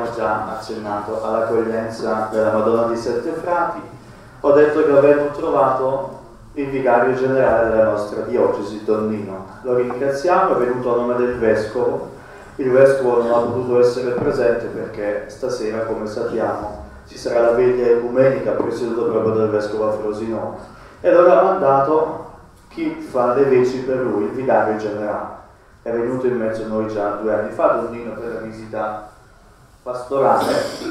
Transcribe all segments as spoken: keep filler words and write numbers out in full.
abbiamo già accennato all'accoglienza della Madonna di Sette Frati, ho detto che avremmo trovato il vicario generale della nostra diocesi, Don Nino. Lo ringraziamo, è venuto a nome del Vescovo. Il Vescovo non ha potuto essere presente perché stasera, come sappiamo, ci sarà la veglia ecumenica presieduta proprio dal Vescovo Frosinone. E allora ha mandato chi fa le veci per lui, il vicario generale. È venuto in mezzo a noi già due anni fa, Don Nino, per la visita pastorale,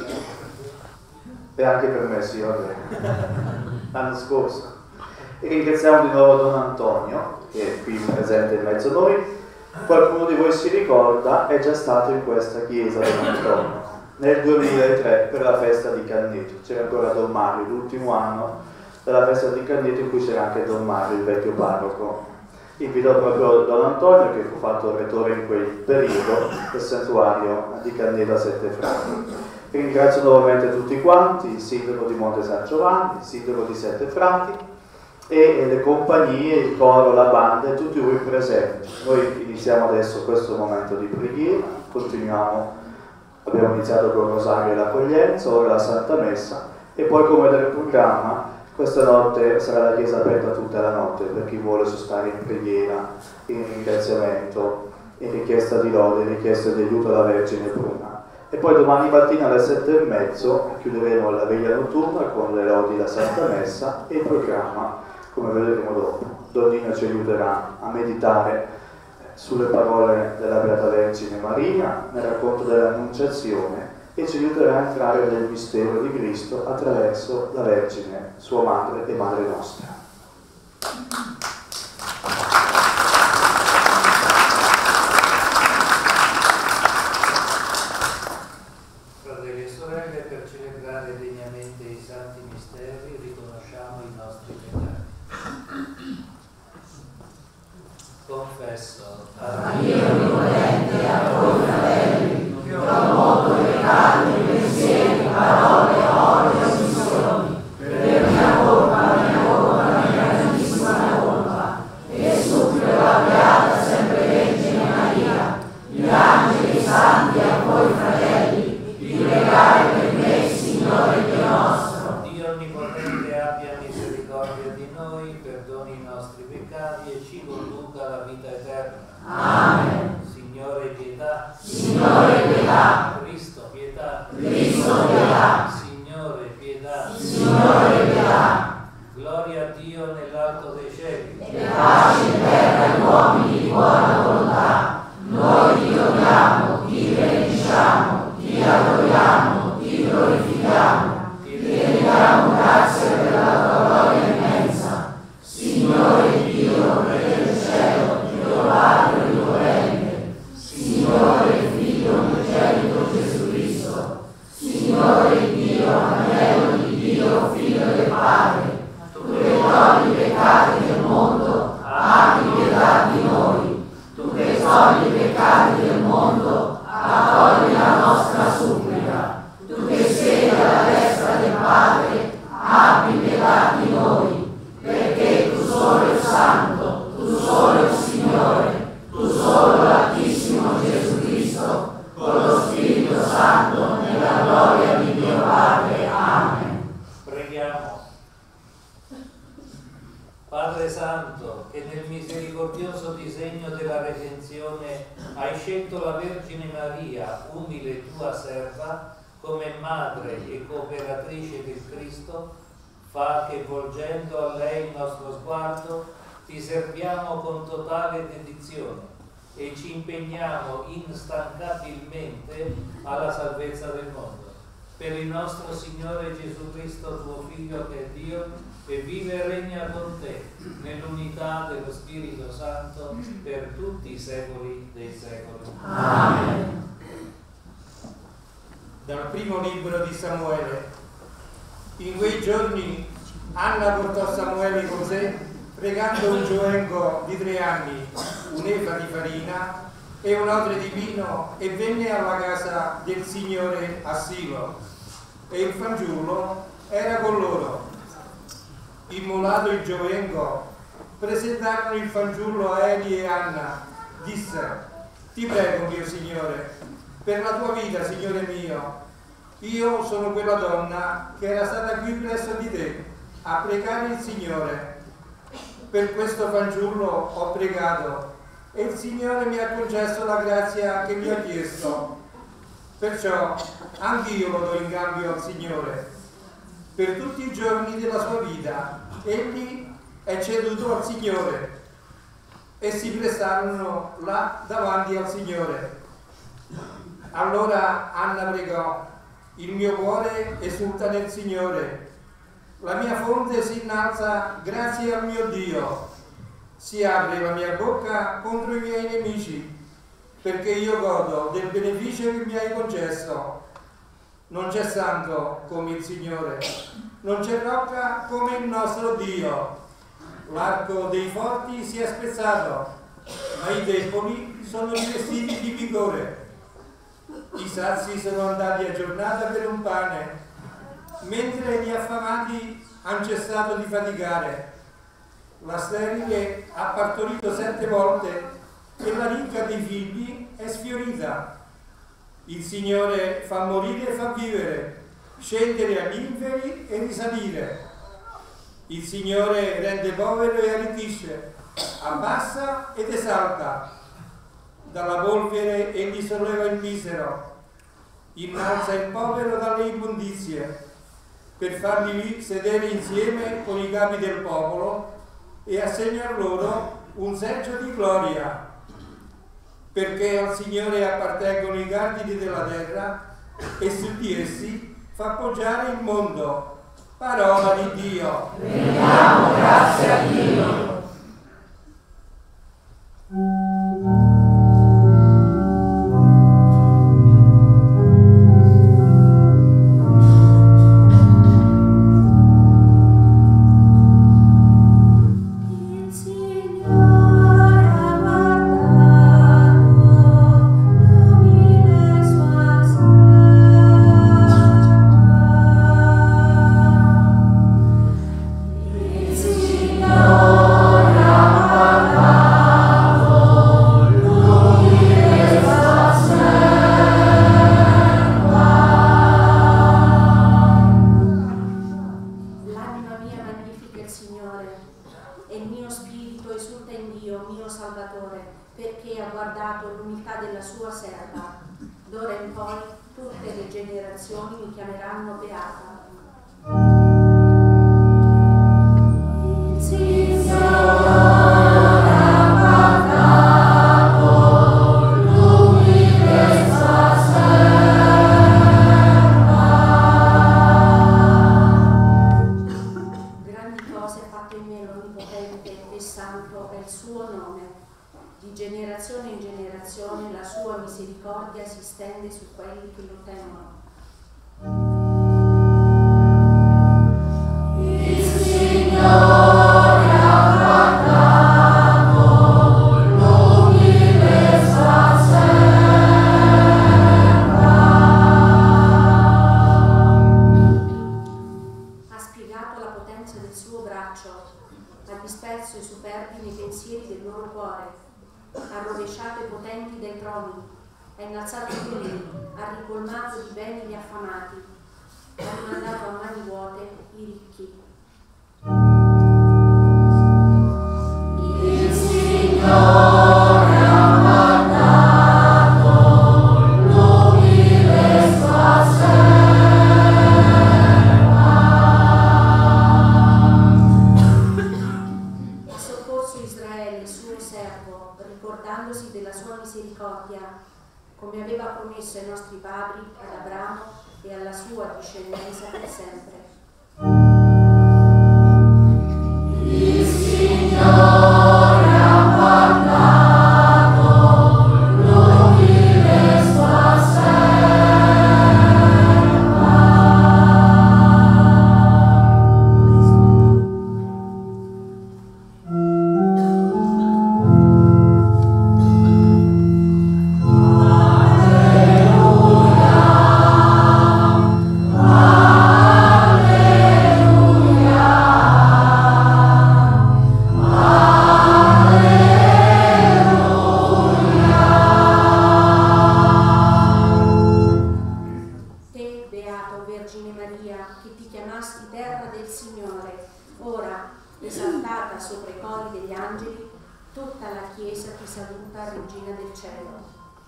e anche per me, sì, vabbè, l'anno scorso. E ringraziamo di nuovo Don Antonio, che è qui presente in mezzo a noi. Qualcuno di voi si ricorda, è già stato in questa chiesa Don Antonio nel duemilatré per la festa di Canneto. C'era ancora Don Mario, l'ultimo anno della festa di Canneto, in cui c'era anche Don Mario, il vecchio parroco. Invitò proprio Don Antonio, che fu fatto rettore in quel periodo del santuario di Canneto a Sette Frati. Ringrazio nuovamente tutti quanti, il sindaco di Monte San Giovanni, il sindaco di Sette Frati e le compagnie, il coro, la banda e tutti voi presenti. Noi iniziamo adesso questo momento di preghiera, continuiamo, abbiamo iniziato con il rosario e l'accoglienza, ora la Santa Messa e poi, come del programma, questa notte sarà la chiesa aperta tutta la notte per chi vuole sostare in preghiera, in ringraziamento, in richiesta di lode, in richiesta di aiuto alla Vergine Bruna. E poi domani mattina alle sette e mezzo chiuderemo la veglia notturna con le lodi della Santa Messa e il programma, come vedremo dopo. Don Nino ci aiuterà a meditare sulle parole della Beata Vergine Maria, nel racconto dell'Annunciazione, e ci aiuterà a entrare nel mistero di Cristo attraverso la Vergine, sua madre e madre nostra. Fratelli e sorelle, per celebrare degnamente i santi misteri riconosciamo i nostri peccati. Confesso a Dio onnipotente e a voi fratelli, che ho molto peccato in pensieri, parole, opere e omissioni, per mia colpa, mia colpa, mia grandissima colpa, e supplico la Beata sempre Vergine Maria, gli angeli, i santi, a voi fratelli, di pregare per me, Signore Dio nostro. Dio onnipotente abbia misericordia di noi, perdoni i nostri peccati e ci conduca alla vita eterna. Amen. Signore pietà. Signore pietà. Cristo pietà. Cristo pietà. Signore pietà. Signore pietà. Gloria a Dio nell'alto dei cieli. E pace in terra agli uomini di buona volontà. Noi ti odiamo, ti benediciamo, ti adoriamo, ti glorifichiamo. Ti rendiamo grazie per la tua gloria immensa. Signore Dio, Re del cielo, Dio Padre onnipotente, Signore Figlio unigenito Gesù Cristo, Signore Dio, agnello di Dio, Figlio del Padre, tu che togli i peccati del mondo, abbi pietà di noi. Tu che togli i peccati del mondo, accogli la nostra supplica. Tu che sei alla destra del Padre, abbi pietà di noi, perché tu solo il Santo, tu solo il Signore, tu solo l'Altissimo Gesù Cristo, con lo Spirito Santo, nella gloria di Dio Padre. Amen. Preghiamo. Padre Santo, che nel misericordioso disegno della redenzione hai scelto la Vergine Maria, umile tua serva, come madre e cooperatrice del Cristo, fa che volgendo a lei il nostro sguardo ti serviamo con totale dedizione e ci impegniamo instancabilmente alla salvezza del mondo. Per il nostro Signore Gesù Cristo, tuo Figlio, che è Dio, e vive e regna con te nell'unità dello Spirito Santo per tutti i secoli dei secoli. Amen. Dal primo libro di Samuele. In quei giorni Anna portò Samuele con sé, pregando un giovenco di tre anni, un'efa di farina e un odre di vino, e venne alla casa del Signore a Silo, e il fanciullo era con loro. Immolato il giovenco, presentarono il fanciullo a Eli e Anna. Disse: ti prego, mio Signore, per la tua vita, Signore mio. Io sono quella donna che era stata qui presso di te a pregare il Signore. Per questo fanciullo ho pregato e il Signore mi ha concesso la grazia che mi ho chiesto. Perciò anch'io lo do in cambio al Signore. Per tutti i giorni della sua vita egli è ceduto al Signore e si prestarono là davanti al Signore. Allora Anna pregò: il mio cuore esulta nel Signore, la mia fonte si innalza grazie al mio Dio. Si apre la mia bocca contro i miei nemici, perché io godo del beneficio che mi hai concesso. Non c'è santo come il Signore, non c'è rocca come il nostro Dio. L'arco dei forti si è spezzato, ma i deboli sono rivestiti di vigore. I sazi sono andati a giornata per un pane, mentre gli affamati hanno cessato di faticare. La sterile ha partorito sette volte e la ricca dei figli è sfiorita. Il Signore fa morire e fa vivere, scendere agli inferi e risalire. Il Signore rende povero e arricchisce, abbassa ed esalta. Dalla polvere egli solleva il misero, innalza il povero dalle immondizie, per farli sedere insieme con i capi del popolo e assegnar loro un seggio di gloria. Perché al Signore appartengono i cardini della terra e su di essi fa poggiare il mondo. Parola di Dio. Rendiamo grazie a Dio. Alleluia. cielo.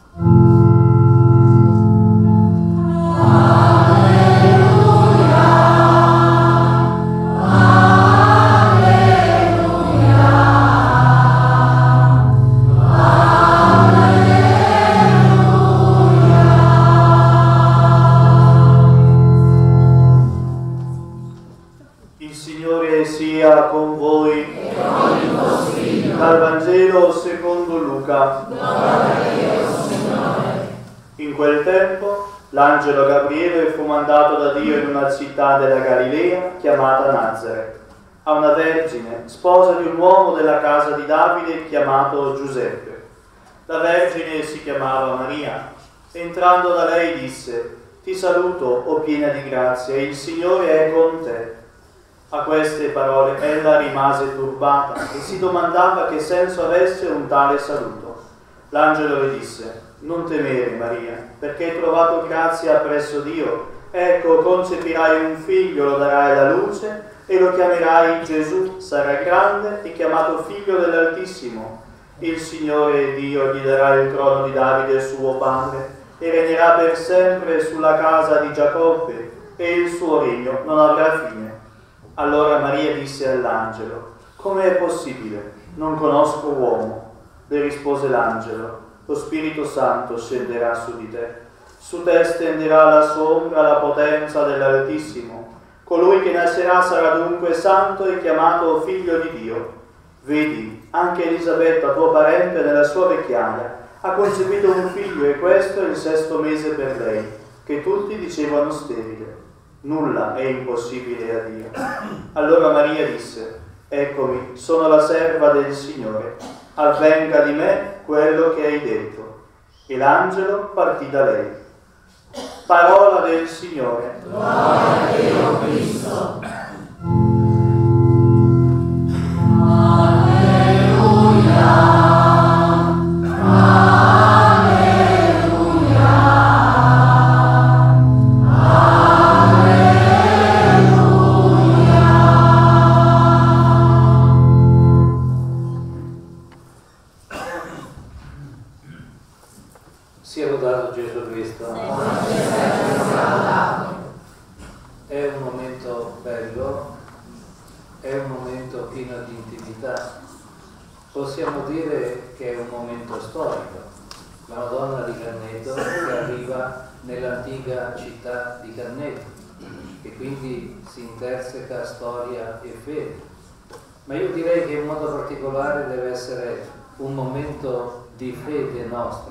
Sia con voi e con il tuo spirito. Dal Vangelo secondo Luca. Gloria a Dio, Signore. In quel tempo l'angelo Gabriele fu mandato da Dio in una città della Galilea chiamata Nazaret, a una vergine, sposa di un uomo della casa di Davide chiamato Giuseppe. La vergine si chiamava Maria. Entrando da lei disse: Ti saluto, o piena di grazia, il Signore è con te. A queste parole ella rimase turbata e si domandava che senso avesse un tale saluto. L'angelo le disse: Non temere, Maria, perché hai trovato grazia presso Dio. Ecco, concepirai un figlio, lo darai alla luce e lo chiamerai Gesù. Sarà grande e chiamato figlio dell'Altissimo. Il Signore Dio gli darà il trono di Davide suo padre e regnerà per sempre sulla casa di Giacobbe e il suo regno non avrà fine. Allora Maria disse all'angelo: Come è possibile? Non conosco uomo. Le rispose l'angelo: Lo Spirito Santo scenderà su di te. Su te stenderà la sua ombra la potenza dell'Altissimo. Colui che nascerà sarà dunque santo e chiamato figlio di Dio. Vedi, anche Elisabetta, tua parente, nella sua vecchiaia, ha concepito un figlio e questo è il sesto mese per lei, che tutti dicevano sterile. Nulla è impossibile a Dio. Allora Maria disse: Eccomi, sono la serva del Signore, avvenga di me quello che hai detto. E l'angelo partì da lei. Parola del Signore. Gloria a Dio Cristo. Sia lodato Gesù Cristo. È un momento bello, è un momento pieno di intimità. Possiamo dire che è un momento storico. La Madonna di Canneto che arriva nell'antica città di Canneto e quindi si interseca storia e fede. Ma io direi che in modo particolare deve essere un momento di fede nostra.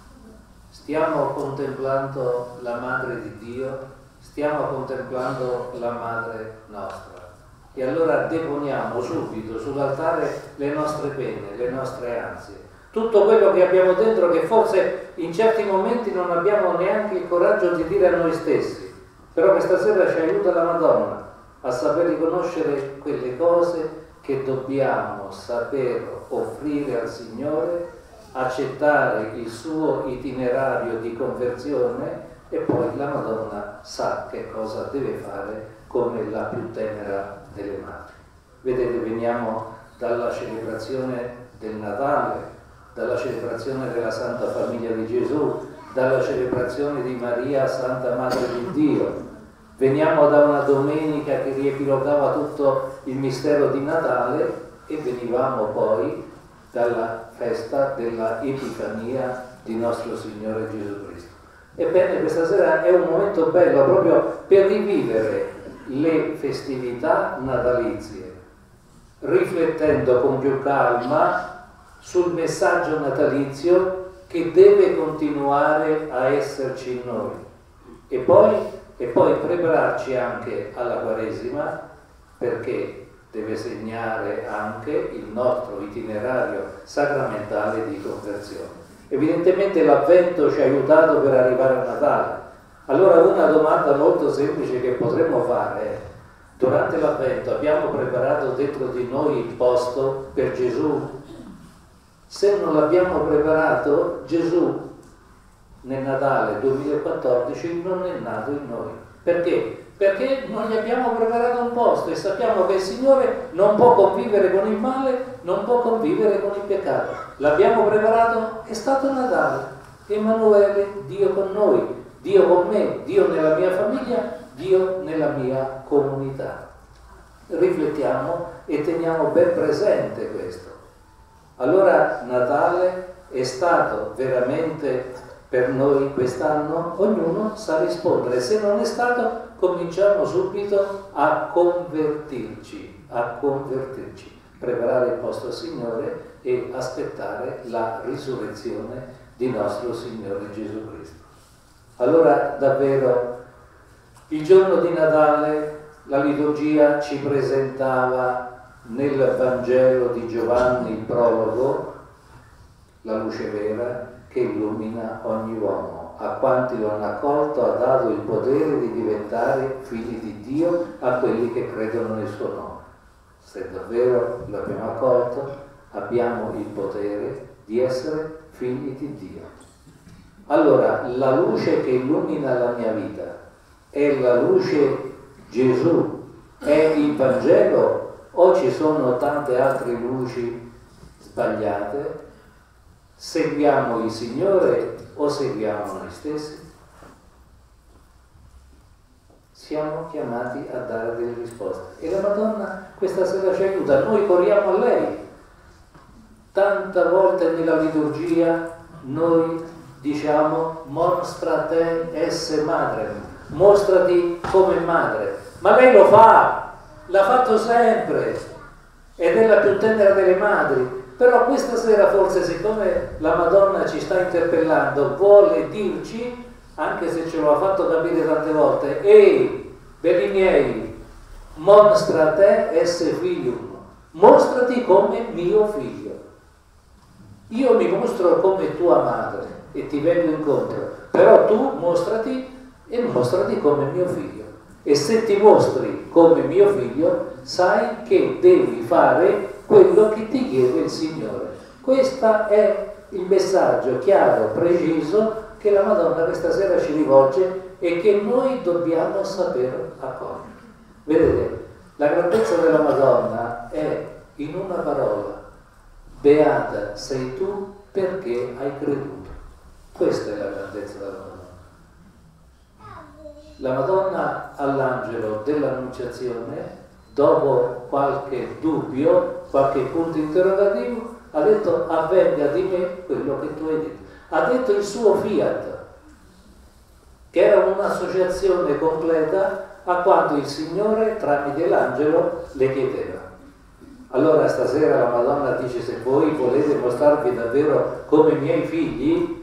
Stiamo contemplando la Madre di Dio, stiamo contemplando la Madre nostra. E allora deponiamo subito sull'altare le nostre pene, le nostre ansie, tutto quello che abbiamo dentro che forse in certi momenti non abbiamo neanche il coraggio di dire a noi stessi. Però questa sera ci aiuta la Madonna a saper riconoscere quelle cose che dobbiamo saper offrire al Signore, accettare il suo itinerario di conversione e poi la Madonna sa che cosa deve fare come la più tenera delle madri. Vedete, veniamo dalla celebrazione del Natale, dalla celebrazione della Santa Famiglia di Gesù, dalla celebrazione di Maria, Santa Madre di Dio. Veniamo da una domenica che riepilogava tutto il mistero di Natale e venivamo poi dalla festa della Epifania di nostro Signore Gesù Cristo. Ebbene, questa sera è un momento bello proprio per rivivere le festività natalizie, riflettendo con più calma sul messaggio natalizio che deve continuare a esserci in noi e poi, e poi prepararci anche alla Quaresima, perché deve segnare anche il nostro itinerario sacramentale di conversione. Evidentemente l'Avvento ci ha aiutato per arrivare a Natale. Allora una domanda molto semplice che potremmo fare è: durante l'Avvento abbiamo preparato dentro di noi il posto per Gesù? Se non l'abbiamo preparato, Gesù nel Natale duemilaquattordici non è nato in noi. Perché? Perché non gli abbiamo preparato un posto e sappiamo che il Signore non può convivere con il male, non può convivere con il peccato. L'abbiamo preparato, è stato Natale. Emanuele, Dio con noi, Dio con me, Dio nella mia famiglia, Dio nella mia comunità. Riflettiamo e teniamo ben presente questo. Allora Natale è stato veramente per noi quest'anno? Ognuno sa rispondere. Se non è stato, cominciamo subito a convertirci, a convertirci, preparare il posto al Signore e aspettare la risurrezione di nostro Signore Gesù Cristo. Allora davvero il giorno di Natale la liturgia ci presentava nel Vangelo di Giovanni, il prologo, la luce vera che illumina ogni uomo. A quanti lo hanno accolto ha dato il potere di diventare figli di Dio, a quelli che credono nel suo nome. Se davvero lo abbiamo accolto, abbiamo il potere di essere figli di Dio. Allora, la luce che illumina la mia vita è la luce Gesù, è il Vangelo, o ci sono tante altre luci sbagliate? Seguiamo il Signore o seguiamo noi stessi? Siamo chiamati a dare delle risposte e la Madonna questa sera ci aiuta, noi corriamo a lei. Tante volte nella liturgia noi diciamo mostra te esse madre, mostrati come madre, ma lei lo fa, l'ha fatto sempre ed è la più tenera delle madri. Però questa sera forse, siccome la Madonna ci sta interpellando, vuole dirci, anche se ce lo ha fatto capire tante volte, ehi, belli miei, mostra te esse filium, mostrati come mio figlio. Io mi mostro come tua madre e ti vengo incontro, però tu mostrati e mostrati come mio figlio. E se ti mostri come mio figlio, sai che devi fare quello che ti chiede il Signore. Questo è il messaggio chiaro, preciso, che la Madonna questa sera ci rivolge e che noi dobbiamo saper accogliere. Vedete, la grandezza della Madonna è in una parola: beata sei tu perché hai creduto. Questa è la grandezza della Madonna. La Madonna all'angelo dell'Annunciazione, dopo qualche dubbio, qualche punto interrogativo, ha detto: avvenga di me quello che tu hai detto. Ha detto il suo fiat, che era un'associazione completa a quanto il Signore tramite l'angelo le chiedeva. Allora stasera la Madonna dice: se voi volete mostrarvi davvero come miei figli,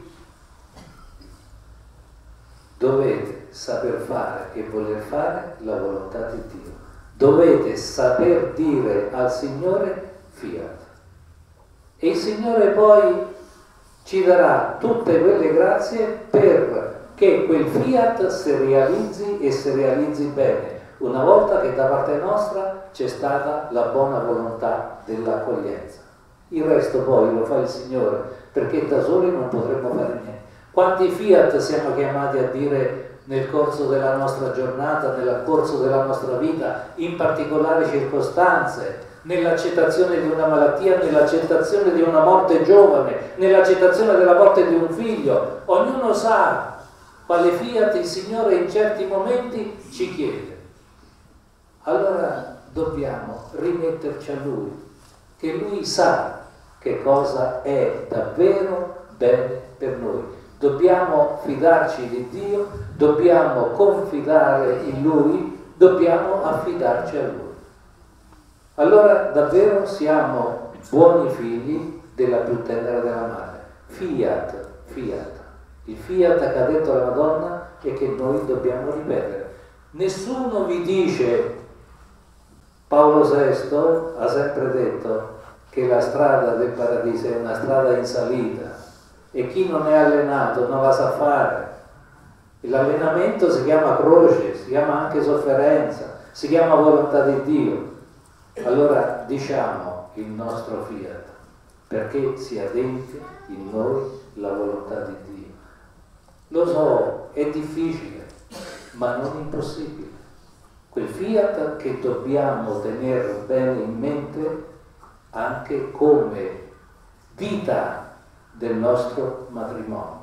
dovete saper fare e voler fare la volontà di Dio. Dovete saper dire al Signore fiat. E il Signore poi ci darà tutte quelle grazie perché quel fiat si realizzi e si realizzi bene, una volta che da parte nostra c'è stata la buona volontà dell'accoglienza. Il resto poi lo fa il Signore, perché da soli non potremmo fare niente. Quanti fiat siamo chiamati a dire nel corso della nostra giornata, nel corso della nostra vita, in particolari circostanze, nell'accettazione di una malattia, nell'accettazione di una morte giovane, nell'accettazione della morte di un figlio. Ognuno sa quale fiat il Signore in certi momenti ci chiede. Allora dobbiamo rimetterci a Lui, che Lui sa che cosa è davvero bene per noi. Dobbiamo fidarci di Dio, dobbiamo confidare in Lui, dobbiamo affidarci a Lui. Allora davvero siamo buoni figli della più tenera della madre. Fiat, fiat. Il fiat che ha detto la Madonna e che noi dobbiamo ripetere. Nessuno vi dice, Paolo sesto ha sempre detto che la strada del paradiso è una strada in salita. E chi non è allenato non la sa fare. L'allenamento si chiama croce, si chiama anche sofferenza, si chiama volontà di Dio. Allora diciamo il nostro fiat, perché si adempie in noi la volontà di Dio. Lo so, è difficile, ma non impossibile. Quel fiat che dobbiamo tenere bene in mente anche come vita del nostro matrimonio.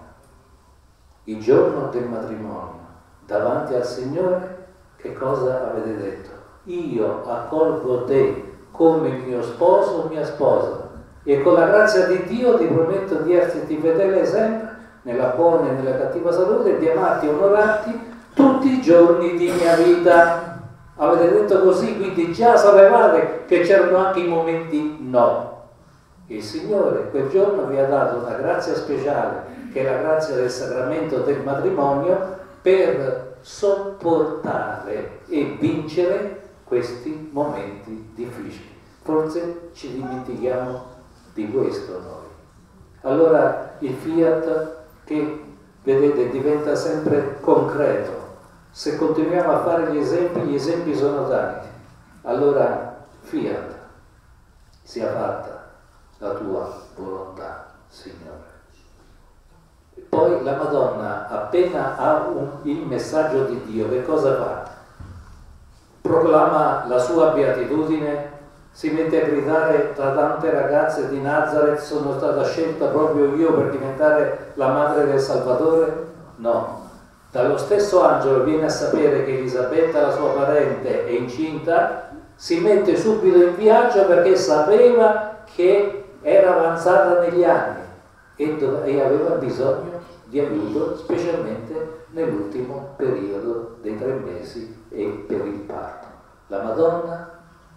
Il giorno del matrimonio, davanti al Signore, che cosa avete detto? Io accolgo te come mio sposo o mia sposa e con la grazia di Dio ti prometto di esserti fedele sempre nella buona e nella cattiva salute e di amarti e onorarti tutti i giorni di mia vita. Avete detto così, quindi già sapevate che c'erano anche i momenti no. Il Signore quel giorno vi ha dato una grazia speciale, che è la grazia del sacramento del matrimonio, per sopportare e vincere questi momenti difficili. Forse ci dimentichiamo di questo noi. Allora il fiat che, vedete, diventa sempre concreto. Se continuiamo a fare gli esempi, gli esempi sono tanti. Allora, fiat, sia fatta la tua volontà, Signore. E poi la Madonna, appena ha un, il messaggio di Dio, che cosa fa? Proclama la sua beatitudine, si mette a gridare tra tante ragazze di Nazareth: sono stata scelta proprio io per diventare la madre del Salvatore? No. Dallo stesso angelo viene a sapere che Elisabetta, la sua parente, è incinta, si mette subito in viaggio perché sapeva che era avanzata negli anni e, dove, e aveva bisogno di aiuto, specialmente nell'ultimo periodo dei tre mesi e per il parto. La Madonna,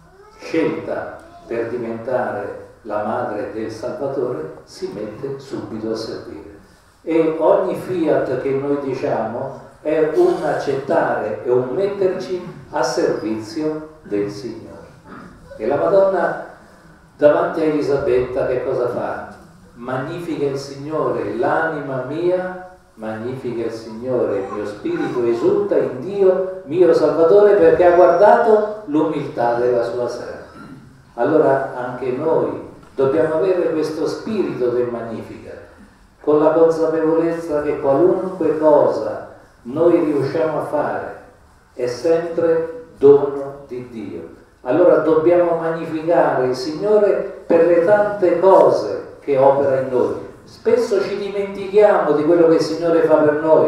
scelta per diventare la madre del Salvatore, si mette subito a servire. E ogni fiat che noi diciamo è un accettare e un metterci a servizio del Signore. E la Madonna davanti a Elisabetta che cosa fa? Magnifica il Signore, l'anima mia magnifica il Signore, il mio spirito esulta in Dio mio Salvatore, perché ha guardato l'umiltà della sua serva. Allora anche noi dobbiamo avere questo spirito del Magnificat, con la consapevolezza che qualunque cosa noi riusciamo a fare è sempre dono di Dio. Allora dobbiamo magnificare il Signore per le tante cose che opera in noi. Spesso ci dimentichiamo di quello che il Signore fa per noi,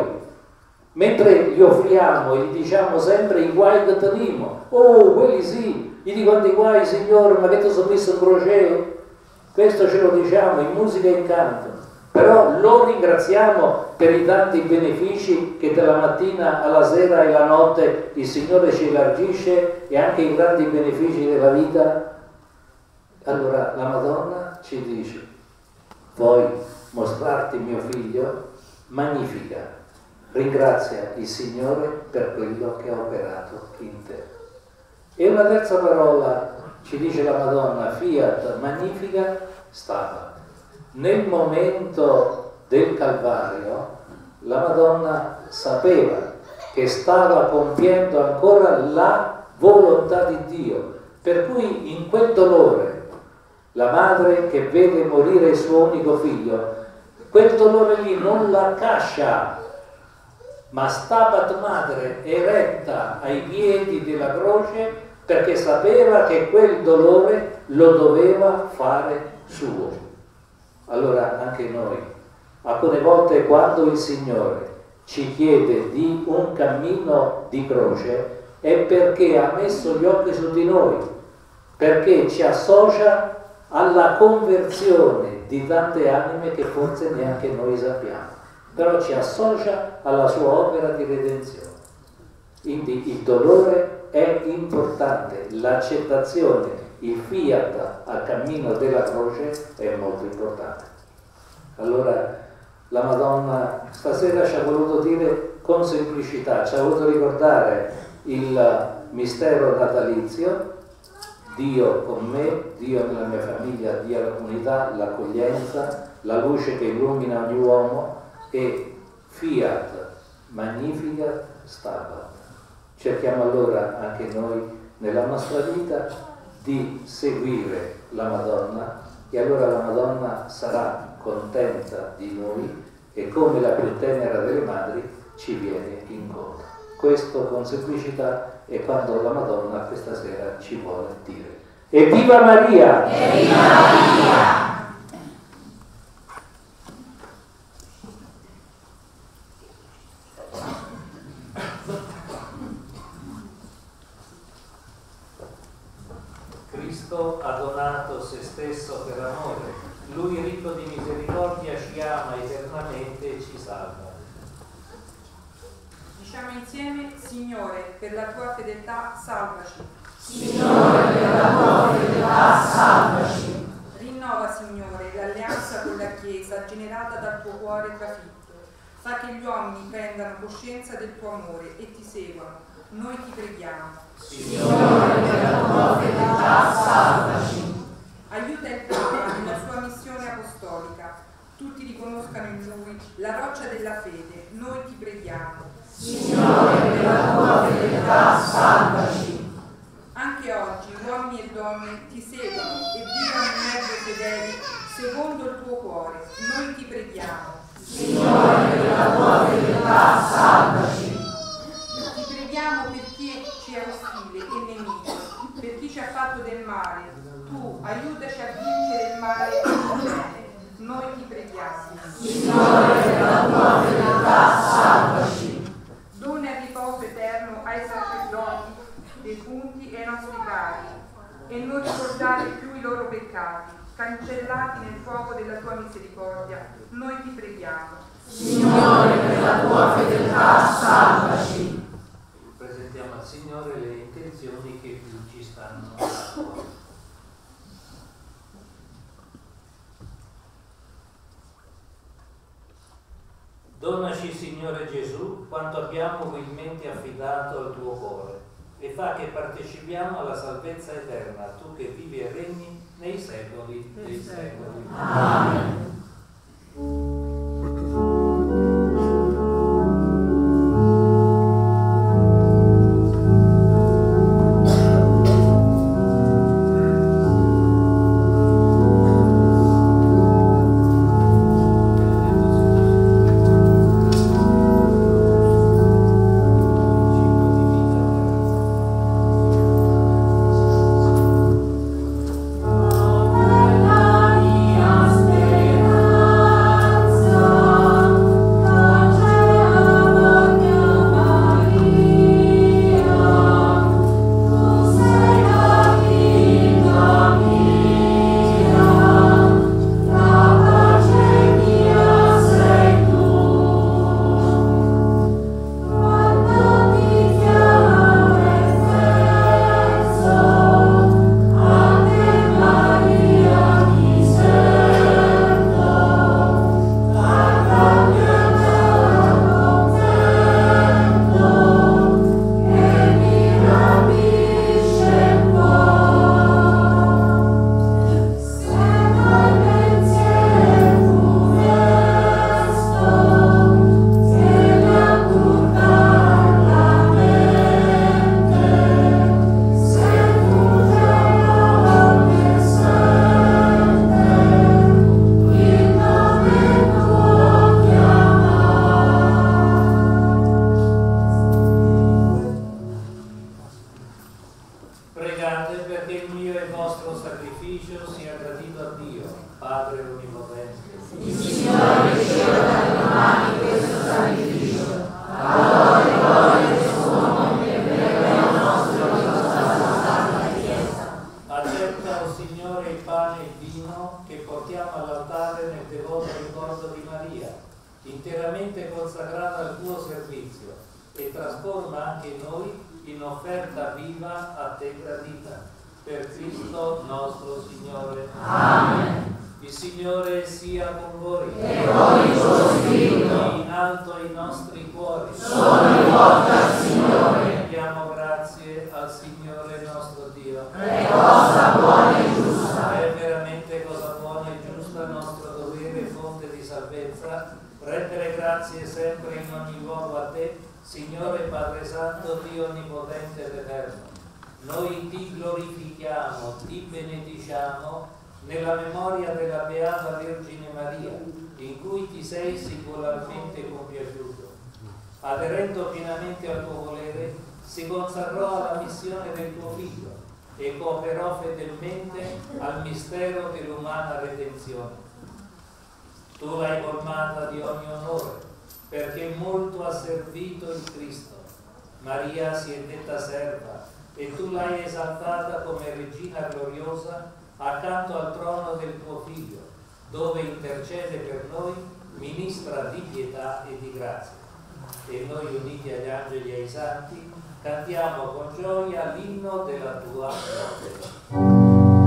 mentre gli offriamo e gli diciamo sempre i guai che teniamo. Oh, quelli sì, gli dico quanti guai, Signore, ma che ti sono messo in crociera? Questo ce lo diciamo in musica e in canto. Però lo ringraziamo per i tanti benefici che dalla mattina alla sera e la notte il Signore ci elargisce, e anche i grandi benefici della vita. Allora la Madonna ci dice: vuoi mostrarti mio figlio? Magnifica, ringrazia il Signore per quello che ha operato in te. E una terza parola ci dice la Madonna: fiat magnifica stabat. Nel momento del Calvario la Madonna sapeva che stava compiendo ancora la volontà di Dio, per cui in quel dolore, la madre che vede morire il suo unico figlio, quel dolore lì non la cascia, ma stabat madre eretta ai piedi della croce, perché sapeva che quel dolore lo doveva fare suo. Allora anche noi, alcune volte quando il Signore ci chiede di un cammino di croce, è perché ha messo gli occhi su di noi, perché ci associa alla conversione di tante anime che forse neanche noi sappiamo, però ci associa alla sua opera di redenzione. Quindi il dolore è importante, l'accettazione, il fiat al cammino della croce è molto importante. Allora la Madonna stasera ci ha voluto dire con semplicità, ci ha voluto ricordare il mistero natalizio, Dio con me, Dio nella mia famiglia, Dio la comunità, l'accoglienza, la luce che illumina ogni uomo, e fiat magnificat stabat. Cerchiamo allora anche noi nella nostra vita di seguire la Madonna, e allora la Madonna sarà contenta di noi e, come la più tenera delle madri, ci viene incontro. questo con semplicità è quando la Madonna questa sera ci vuole dire. Evviva Maria! Evviva Maria! Cristo ha donato se stesso per amore, Lui ricco di misericordia ci ama eternamente e ci salva. Diciamo insieme: Signore, per la tua fedeltà salvaci. Signore, per la tua fedeltà salvaci. Rinnova, Signore, l'alleanza con la Chiesa generata dal tuo cuore trafitto. Fa che gli uomini prendano coscienza del tuo amore e ti seguano. Noi ti preghiamo. Signore, per la tua fedeltà salvaci. Aiuta il Papa nella sua missione apostolica. Tutti riconoscano in Lui la roccia della fede. Noi ti preghiamo. Signore, per la tua fedeltà salvaci. Anche oggi uomini e donne ti seguono e vivono in mezzo fedeli secondo il tuo cuore. Noi ti preghiamo. Signore, per la tua fedeltà salvaci. Ti preghiamo per chi ci è ostile e nemico, per chi ci ha fatto del male. Tu aiutaci a vincere il male e il bene. Noi ti preghiamo. Signore, per la tua fedeltà salvaci. Dona il riposo eterno ai sacerdoti, defunti e ai nostri cari, e non ricordare più i loro peccati, cancellati nel fuoco della tua misericordia. Noi ti preghiamo. Signore, per la tua fedeltà salvaci. Presentiamo al Signore le intenzioni che più ci stanno a cuore. Donaci, Signore Gesù, quanto abbiamo umilmente affidato al tuo cuore, e fa che partecipiamo alla salvezza eterna, tu che vivi e regni nei secoli dei secoli. Amen. interamente consacrata al tuo servizio, e trasforma anche noi in offerta viva a te gradita. Per Cristo nostro Signore. Amen. Il Signore sia con voi. E con il tuo spirito. In alto i nostri cuori. Sono rivolti al Signore. Diamo grazie al Signore nostro Dio. È cosa buona e giusta. È veramente cosa buona e giusta, nostro dovere e fonte di salvezza, rendere grazie sempre in ogni luogo a te, Signore Padre Santo, Dio onnipotente ed eterno. Noi ti glorifichiamo, ti benediciamo nella memoria della Beata Vergine Maria, in cui ti sei singolarmente compiaciuto. aderendo pienamente al tuo volere, si consacrò alla missione del tuo Figlio e cooperò fedelmente al mistero dell'umana redenzione. Tu l'hai colmata di ogni onore, perché molto ha servito il Cristo. Maria si è detta serva, e tu l'hai esaltata come regina gloriosa accanto al trono del tuo Figlio, dove intercede per noi, ministra di pietà e di grazia. E noi, uniti agli angeli e ai santi, cantiamo con gioia l'inno della tua gloria.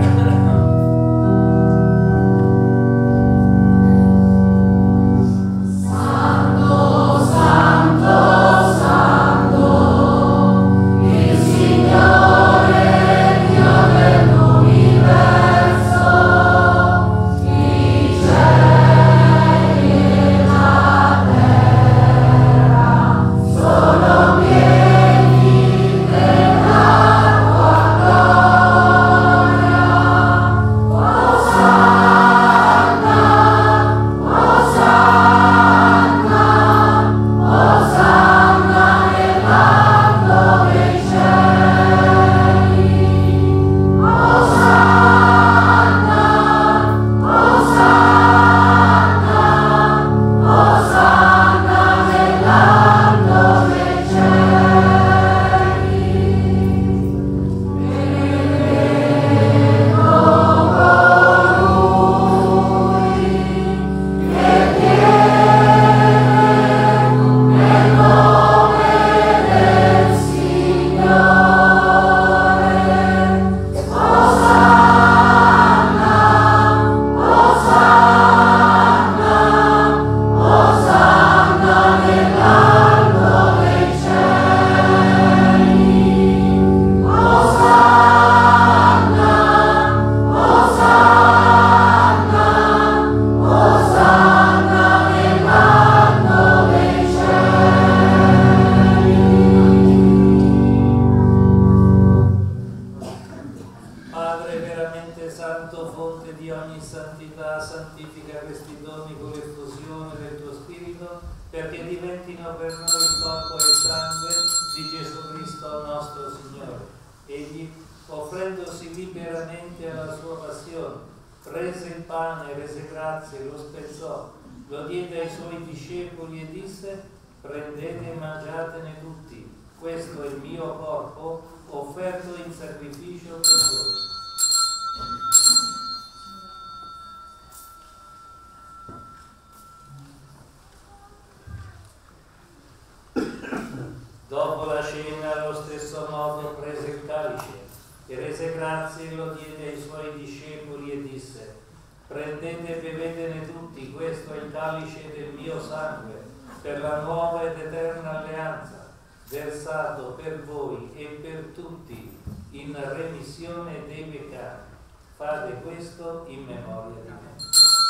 Dopo la cena, allo stesso modo, prese il calice e rese grazie e lo diede ai suoi discepoli e disse: prendete e bevetene tutti, questo è il calice del mio sangue, per la nuova ed eterna alleanza, versato per voi e per tutti in remissione dei peccati. Fate questo in memoria di me.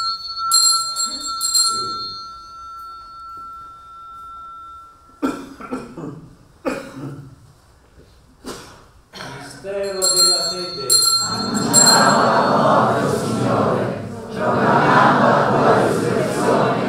Mistero della fede. Annunciamo la morte, Signore, proclamiamo la tua risurrezione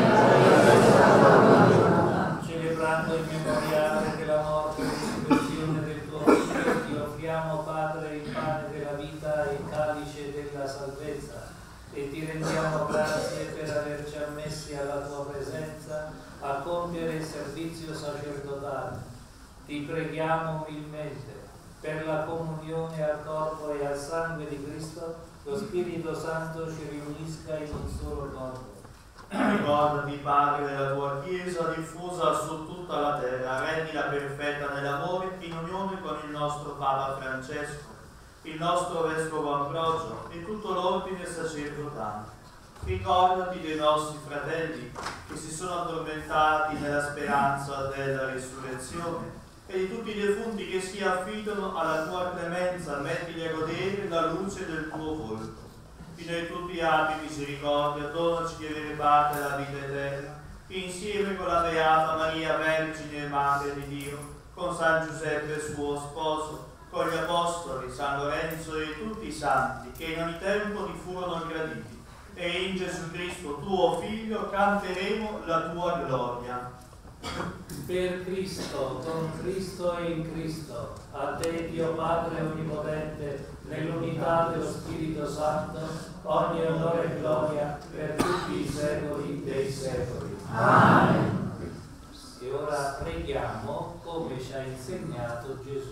celebrando il memoriale della morte e risurrezione del tuo Figlio, ti offriamo, Padre, il pane della vita e il calice della salvezza, e ti rendiamo grazie per averci ammessi alla tua presenza a compiere il servizio sacerdotale. Ti preghiamo umilmente per la comunione al corpo e al sangue di Cristo, lo Spirito Santo ci riunisca in un solo corpo. Ricordati, Padre, della tua Chiesa diffusa su tutta la terra, rendila perfetta nell'amore in unione con il nostro Papa Francesco, il nostro Vescovo Ambrogio e tutto l'ordine sacerdotale. Ricordati dei nostri fratelli che si sono addormentati nella speranza della risurrezione e di tutti i defunti che si affidano alla tua clemenza, mettili a godere la luce del tuo volto. Fino a tutti abbi misericordia, donaci di avere parte alla vita eterna, insieme con la Beata Maria, Vergine e Madre di Dio, con San Giuseppe suo sposo, con gli Apostoli, San Lorenzo e tutti i santi, che in ogni tempo ti furono graditi. E in Gesù Cristo, tuo Figlio, canteremo la tua gloria. Per Cristo, con Cristo e in Cristo, a te Dio Padre Onnipotente, nell'unità dello Spirito Santo, ogni onore e gloria per tutti i secoli dei secoli. Amen. E ora preghiamo come ci ha insegnato Gesù.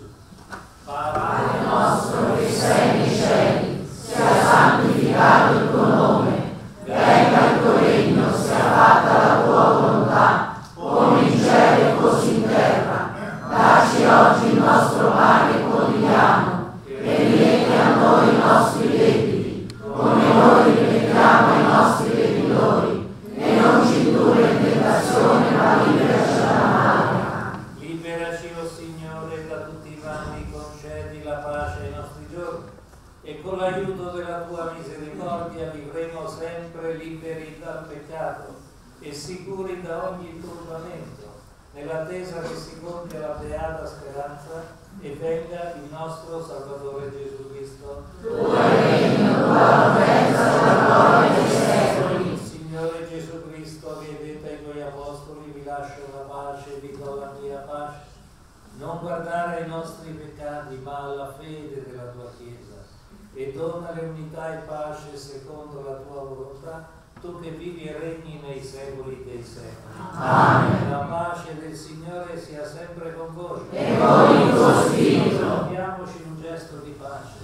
Padre nostro che sei nei cieli, sia santificato il tuo nome, venga il tuo regno, sia fatta la tua volontà, come in cielo e così in terra. Dacci oggi il nostro pane quotidiano e rimetti a noi i nostri debiti, come noi rimettiamo ai nostri debitori, e non ci indurre in tentazione, ma liberaci dal male. Liberaci, o Signore, da tutti i mali, concedi la pace ai nostri giorni, e con l'aiuto della tua misericordia vivremo sempre liberi dal peccato e sicuri da ogni turbamento, nell'attesa che si compia la beata speranza e venga il nostro Salvatore Gesù Cristo. Tuo regno, tua potenza, la gloria dei secoli. Il Signore Gesù Cristo, che detta ai tuoi apostoli, vi lascio la pace, vi do la mia pace. Non guardare ai nostri peccati, ma alla fede della tua Chiesa, e donale unità e pace secondo la tua volontà, tu che vivi e regni nei secoli dei secoli. Amen. La pace del Signore sia sempre con voi. E con il tuo spirito. Diamoci un gesto di pace.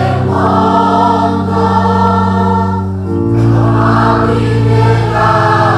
Amen.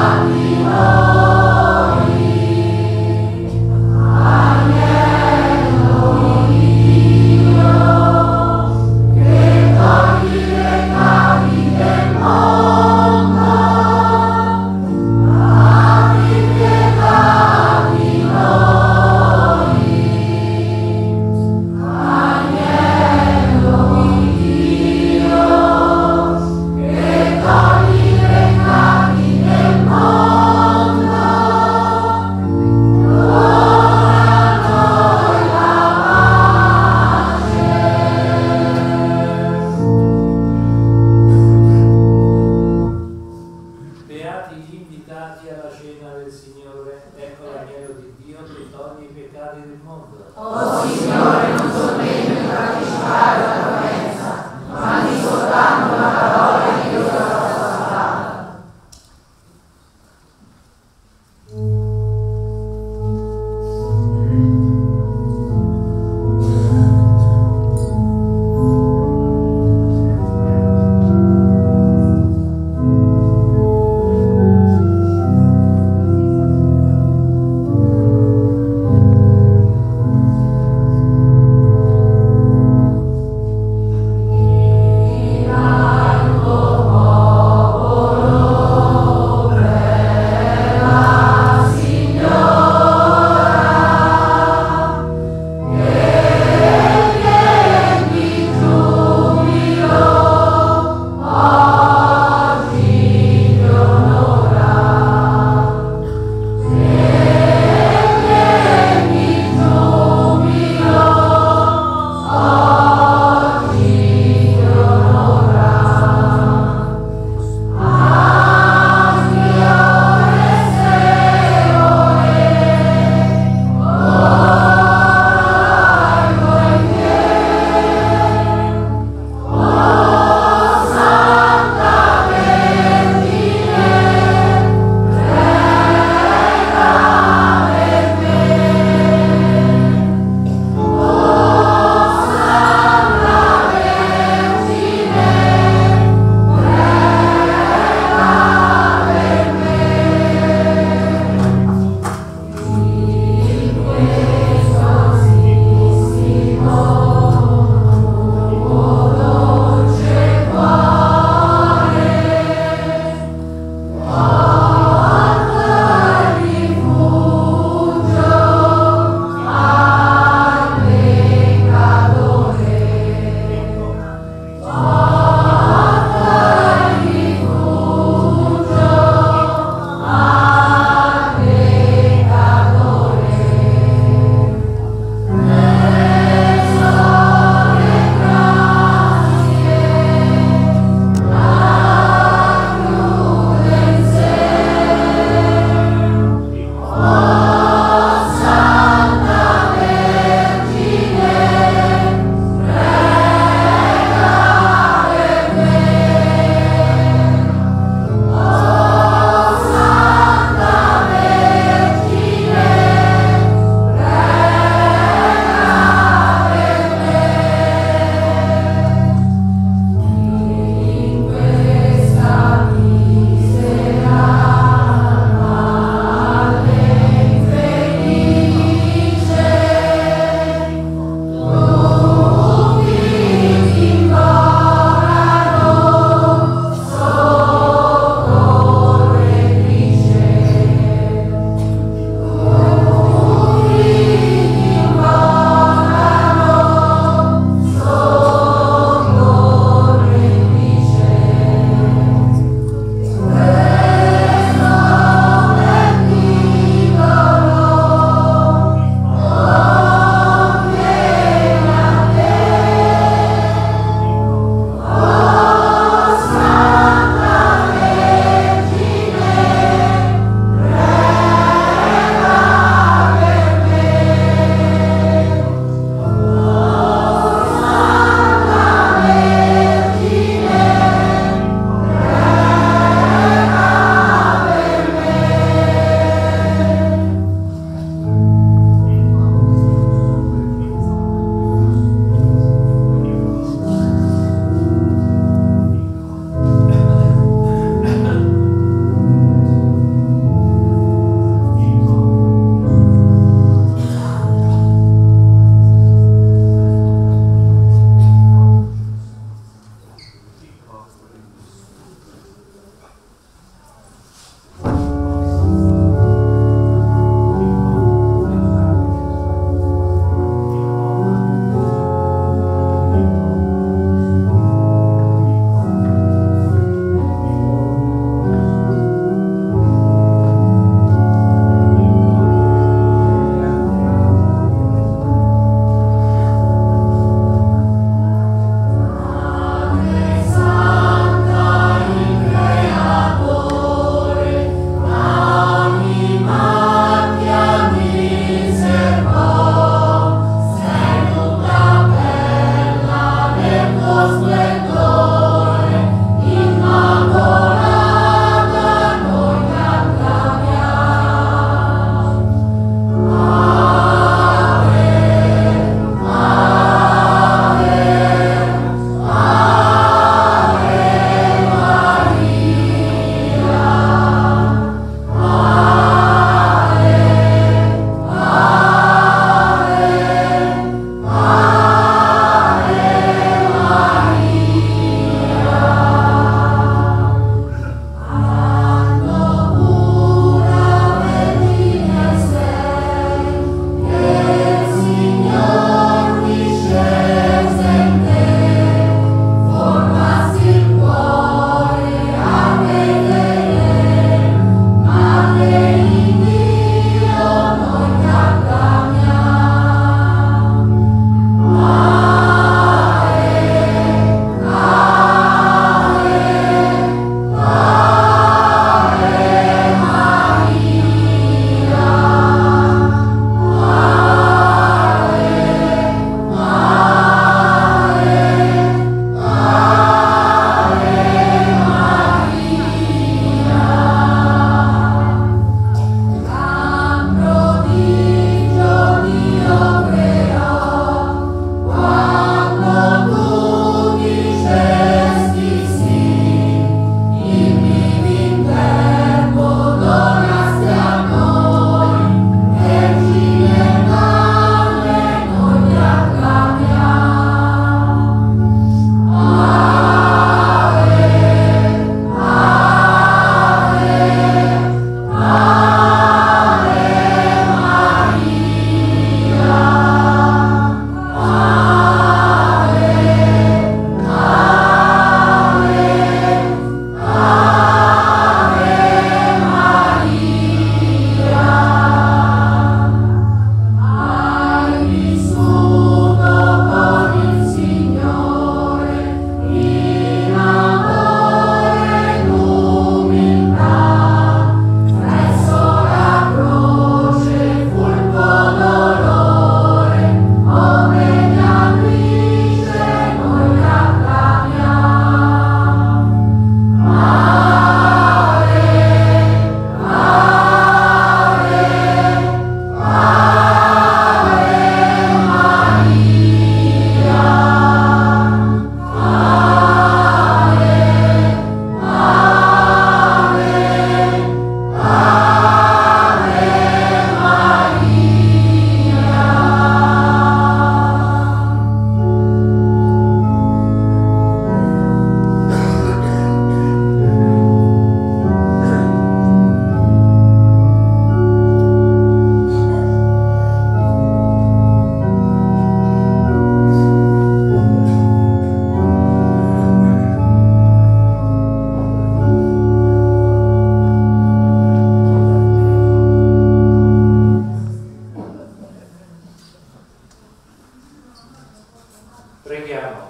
Preghiamo.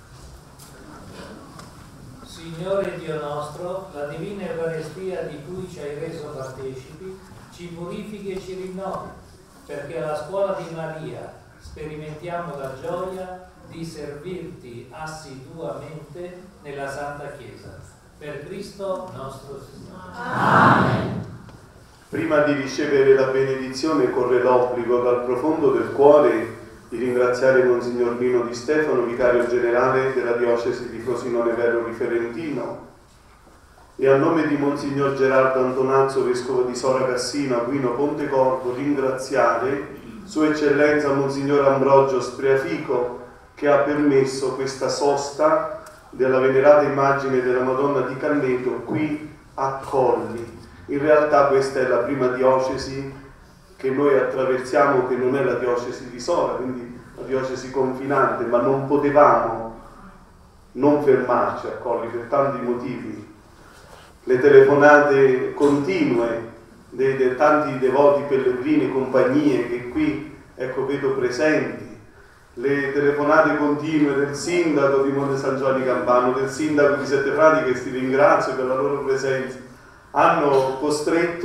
Signore Dio nostro, la divina Eucaristia di cui ci hai reso partecipi ci purifichi e ci rinnovi, perché alla scuola di Maria sperimentiamo la gioia di servirti assiduamente nella Santa Chiesa. Per Cristo nostro Signore. Amen. Prima di ricevere la benedizione corre l'obbligo dal profondo del cuore di ringraziare Monsignor Nino Di Stefano, vicario generale della diocesi di Frosinone Veroli Ferentino, e a nome di Monsignor Gerardo Antonazzo, vescovo di Sora Cassino, Aquino Pontecorvo, ringraziare Sua Eccellenza Monsignor Ambrogio Spreafico, che ha permesso questa sosta della venerata immagine della Madonna di Canneto qui a Colli. In realtà questa è la prima diocesi che noi attraversiamo, che non è la diocesi di Sora, quindi la diocesi confinante, ma non potevamo non fermarci a Colli per tanti motivi. Le telefonate continue dei, dei tanti devoti pellegrini e compagnie che qui, ecco, vedo presenti, le telefonate continue del sindaco di Monte San Giovanni Campano, del sindaco di Sette Frati, che ti ringrazio per la loro presenza, hanno costretto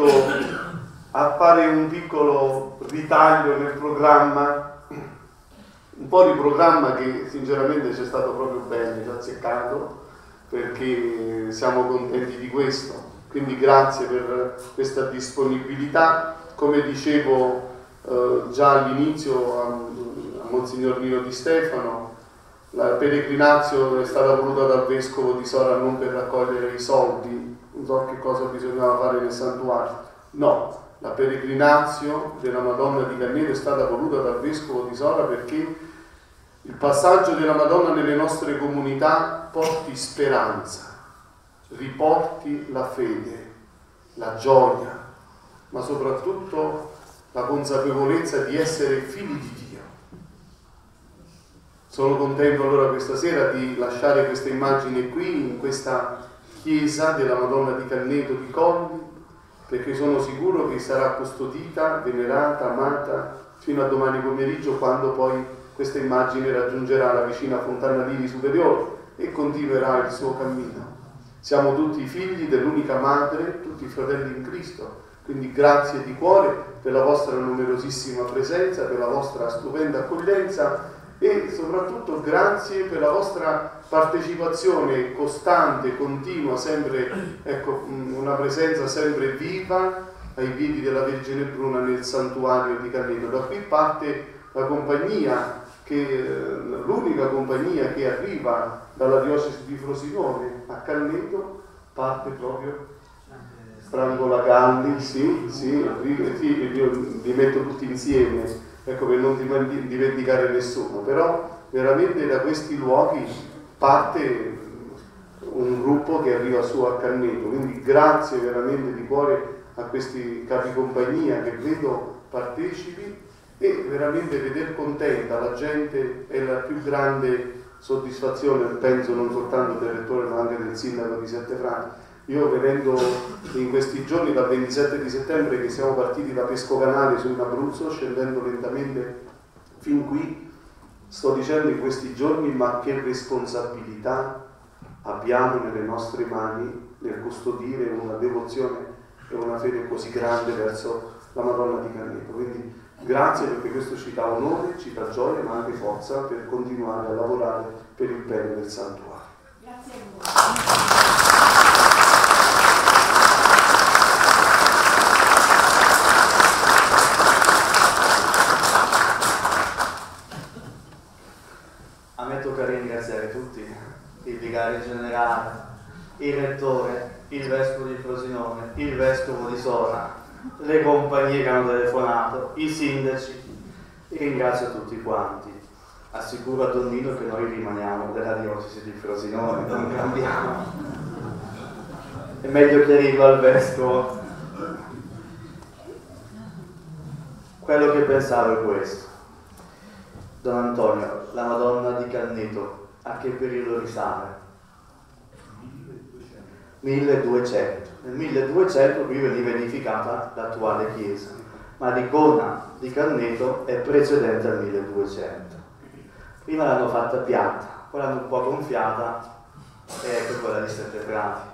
a fare un piccolo ritaglio nel programma, un po' di programma che sinceramente ci è stato proprio bene, ci ha azzeccato, perché siamo contenti di questo. Quindi grazie per questa disponibilità. Come dicevo eh, già all'inizio a, a Monsignor Nino Di Stefano, la peregrinazio è stata voluta dal vescovo di Sora non per raccogliere i soldi, non so che cosa bisognava fare nel santuario, no, la peregrinazio della Madonna di Canneto è stata voluta dal vescovo di Sora perché il passaggio della Madonna nelle nostre comunità porti speranza, riporti la fede, la gioia, ma soprattutto la consapevolezza di essere figli di Dio. Sono contento allora questa sera di lasciare questa immagine qui, in questa chiesa della Madonna di Canneto di Colli, perché sono sicuro che sarà custodita, venerata, amata fino a domani pomeriggio, quando poi questa immagine raggiungerà la vicina Fontana Livi Superiore e continuerà il suo cammino. Siamo tutti figli dell'unica madre, tutti fratelli in Cristo, quindi grazie di cuore per la vostra numerosissima presenza, per la vostra stupenda accoglienza e soprattutto grazie per la vostra partecipazione costante, continua, sempre, ecco, una presenza sempre viva ai piedi della Vergine Bruna nel santuario di Canneto. Da qui parte la compagnia, che l'unica compagnia che arriva dalla diocesi di Frosinone a Canneto, parte proprio Strangolagalli, sì, sì, sì, io li metto tutti insieme, ecco, per non dimenticare nessuno, però veramente da questi luoghi parte un gruppo che arriva su a Canneto, quindi grazie veramente di cuore a questi capi compagnia che vedo partecipi, e veramente vedere contenta la gente è la più grande soddisfazione, penso non soltanto del rettore ma anche del sindaco di Sette Frati. Io vedendo in questi giorni, dal ventisette di settembre che siamo partiti da Pescocanale su in Abruzzo, scendendo lentamente fin qui, sto dicendo in questi giorni ma che responsabilità abbiamo nelle nostre mani nel custodire una devozione e una fede così grande verso la Madonna di Canneto. Quindi grazie, perché questo ci dà onore, ci dà gioia ma anche forza per continuare a lavorare per il bene del santuario. Grazie a voi. A me tocca ringraziare tutti, il vicario generale, il rettore, il vescovo di Frosinone, il vescovo di Sora, le compagnie che hanno telefonato, i sindaci, e ringrazio tutti quanti. Assicuro a Don Nino che noi rimaniamo della diocesi di Frosinone, non cambiamo. È meglio chiarirlo al vescovo. Quello che pensavo è questo. Don Antonio, la Madonna di Canneto, a che periodo risale? milleduecento. Nel milleduecento qui veniva edificata l'attuale chiesa, ma l'icona di Canneto è precedente al milleduecento. Prima l'hanno fatta piatta, poi l'hanno un po' gonfiata e ecco quella di Sette Frati.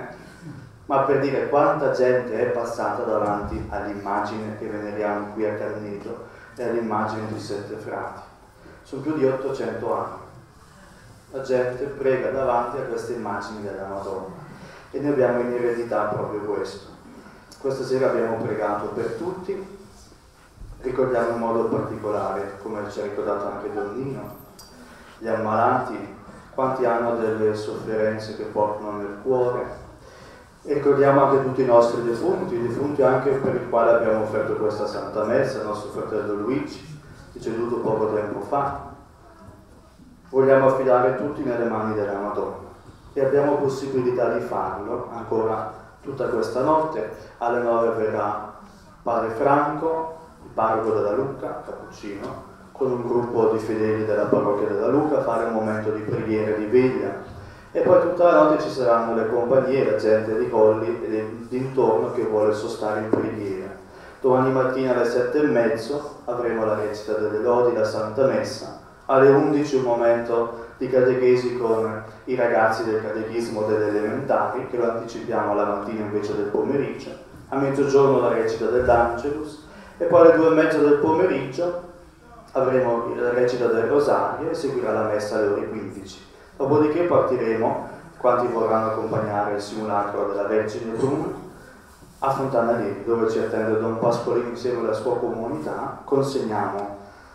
Ma per dire quanta gente è passata davanti all'immagine che veneriamo qui a Canneto e all'immagine di Sette Frati. Sono più di ottocento anni. La gente prega davanti a queste immagini della Madonna e noi abbiamo in eredità proprio questo. Questa sera abbiamo pregato per tutti, ricordiamo in modo particolare, come ci ha ricordato anche Donnino, gli ammalati, quanti hanno delle sofferenze che portano nel cuore, e ricordiamo anche tutti i nostri defunti, i defunti anche per i quali abbiamo offerto questa Santa Messa, il nostro fratello Luigi, deceduto poco tempo fa. Vogliamo affidare tutti nelle mani della Madonna e abbiamo possibilità di farlo ancora tutta questa notte. Alle nove verrà Padre Franco, il parroco della Lucca, cappuccino, con un gruppo di fedeli della parrocchia della Lucca a fare un momento di preghiera e di veglia, e poi tutta la notte ci saranno le compagnie, la gente di Colli e d'intorno che vuole sostare in preghiera. Domani mattina alle sette e mezzo avremo la recita delle lodi, la Santa Messa. Alle undici un momento di catechesi con i ragazzi del catechismo delle elementari, che lo anticipiamo alla mattina invece del pomeriggio. A mezzogiorno la recita dell'Angelus e poi alle due e mezza del pomeriggio avremo la recita del Rosario e seguirà la messa alle ore quindici. Dopodiché partiremo, quanti vorranno accompagnare il simulacro della Vergine Bruna, a Fontana Levi, dove ci attende Don Pasqualino insieme alla sua comunità. Consegniamo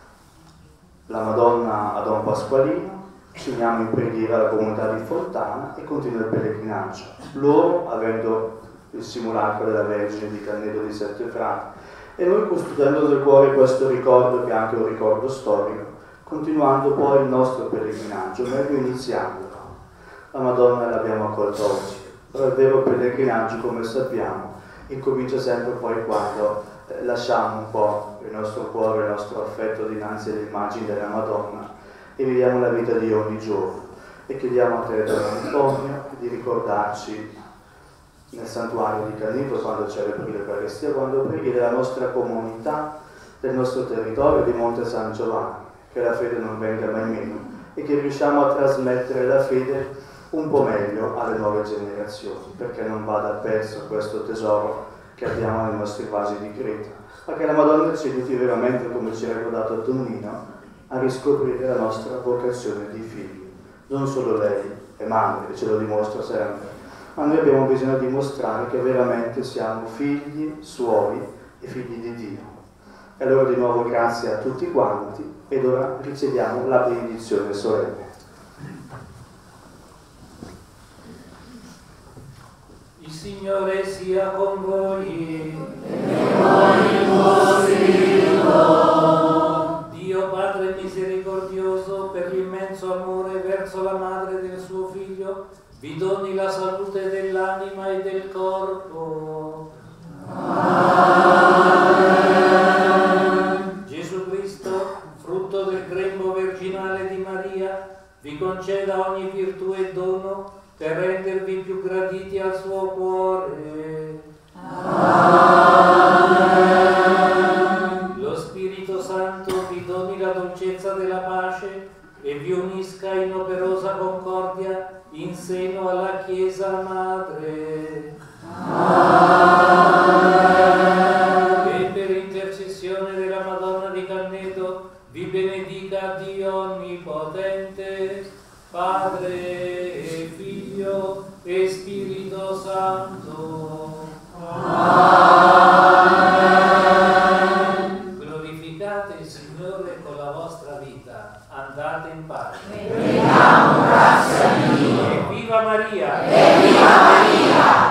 la Madonna a Don Pasqualino, ci uniamo in preghiera alla comunità di Fontana e continua il pellegrinaggio. Loro, avendo il simulacro della Vergine di Canneto di Sette Frati, e noi custodendo nel cuore questo ricordo che è anche un ricordo storico, continuando poi il nostro pellegrinaggio, meglio iniziandolo. La Madonna l'abbiamo accolta oggi, però il vero pellegrinaggio, come sappiamo, incomincia sempre poi quando eh, lasciamo un po' il nostro cuore, il nostro affetto dinanzi alle immagini della Madonna e viviamo la vita di ogni giorno. E chiediamo a te, Don Antonio, di ricordarci nel santuario di Canneto, quando celebri l'Eucaristia, quando preghi della nostra comunità, del nostro territorio di Monte San Giovanni, che la fede non venga mai meno e che riusciamo a trasmettere la fede un po' meglio alle nuove generazioni, perché non vada perso questo tesoro che abbiamo nei nostri vasi di Creta, ma che la Madonna ci aiuti veramente, come ci ha ricordato Donnino, a riscoprire la nostra vocazione di figli. Non solo lei è madre, e ce lo dimostra sempre, ma noi abbiamo bisogno di dimostrare che veramente siamo figli suoi e figli di Dio. E allora di nuovo grazie a tutti quanti, ed ora riceviamo la benedizione solenne. Il Signore sia con voi. E con il tuo spirito. Dio Padre misericordioso, per l'immenso amore verso la madre del suo figlio, vi doni la salute dell'anima e del corpo. Amen. Gesù Cristo, frutto del grembo virginale di Maria, vi conceda ogni virtù e dono per rendervi più graditi al suo cuore. Amen. Lo Spirito Santo vi doni la dolcezza della pace e vi unisca in operosa concordia in seno alla Chiesa Madre. Amen. E per intercessione della Madonna di Canneto vi benedica Dio Onnipotente, Padre e Figlio e Spirito Santo. Amen. Glorificate il Signore con la vostra vita. Andate in pace. Rendiamo grazie a Dio. E viva Maria! E viva Maria!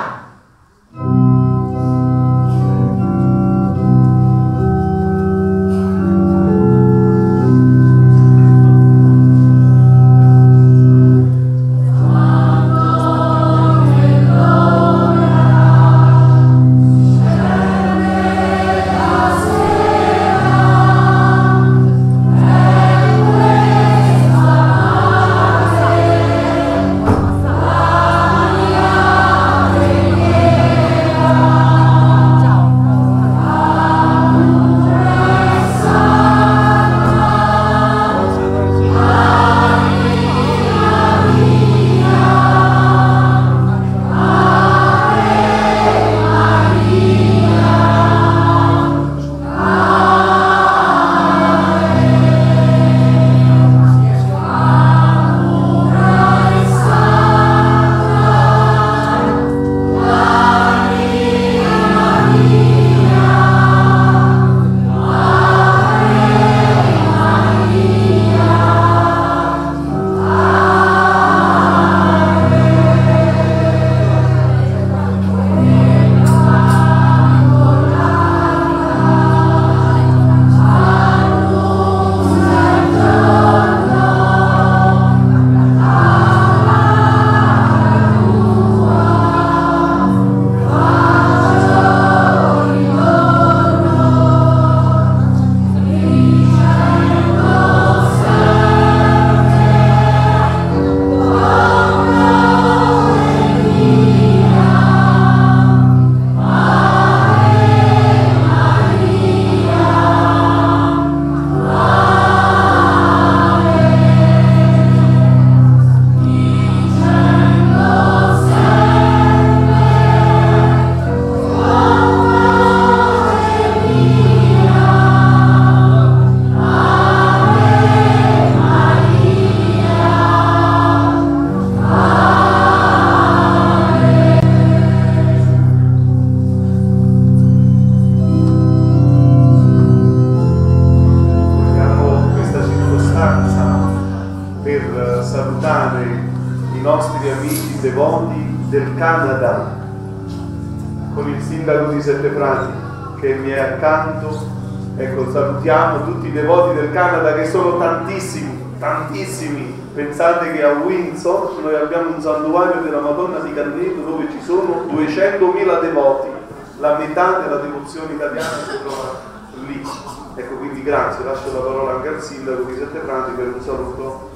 per salutare i nostri amici devoti del Canada con il sindaco di Settefranchi che mi è accanto. Ecco, salutiamo tutti i devoti del Canada che sono tantissimi, tantissimi. Pensate che a Windsor noi abbiamo un santuario della Madonna di Candelo dove ci sono duecentomila devoti, la metà della devozione italiana si trova lì. Ecco, quindi grazie, lascio la parola anche al sindaco di Settefranchi per un saluto.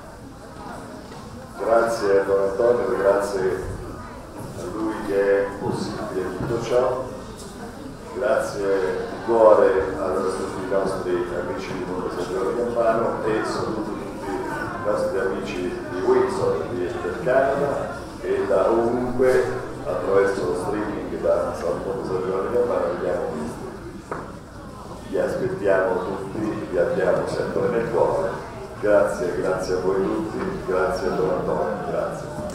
Grazie a Don Antonio, grazie a lui che è possibile tutto ciò. Grazie di cuore a tutti i nostri amici di Monte San Giovanni Campano e saluto tutti i nostri amici di Windsor, di, del Canada e da ovunque attraverso lo streaming da Monte San Giovanni Campano vediamo visti. Vi aspettiamo tutti, vi abbiamo sempre nel cuore. Grazie, grazie a voi tutti, grazie a Don Antonio, grazie.